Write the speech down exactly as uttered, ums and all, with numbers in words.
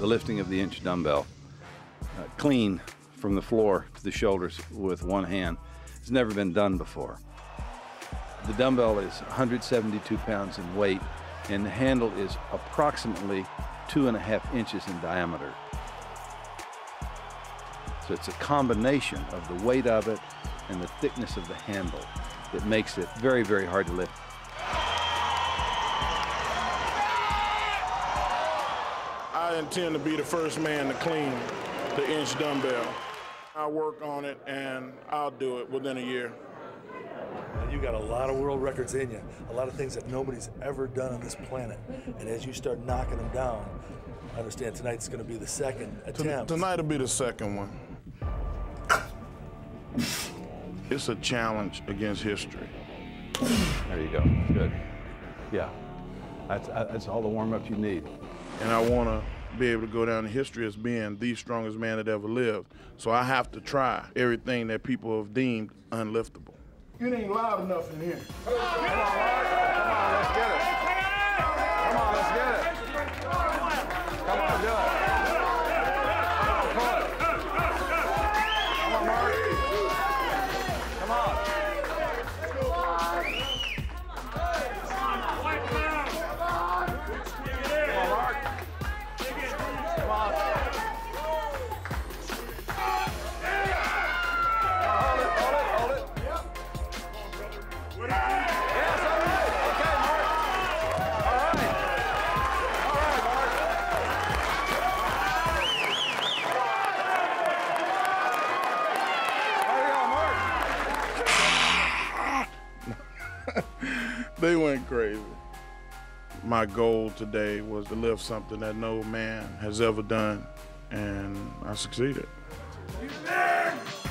the lifting of the inch dumbbell, uh, clean from the floor to the shoulders with one hand. It's never been done before. The dumbbell is one hundred seventy-two pounds in weight, and the handle is approximately two and a half inches in diameter. So it's a combination of the weight of it and the thickness of the handle that makes it very, very hard to lift. I intend to be the first man to clean the inch dumbbell. I'll work on it and I'll do it within a year. And you got a lot of world records in you, a lot of things that nobody's ever done on this planet. And as you start knocking them down, I understand tonight's going to be the second attempt. Tonight will be the second one. It's a challenge against history. There you go. Good. Yeah. That's, that's all the warm-up you need. And I want to be able to go down in history as being the strongest man that ever lived. So I have to try everything that people have deemed unliftable. It ain't loud enough in here. Come on, Mark. Come on, let's get it. Come on, let's get it. Come on, do it. Come on, pull it. Come on, Mark. Come on. They went crazy. My goal today was to lift something that no man has ever done, and I succeeded.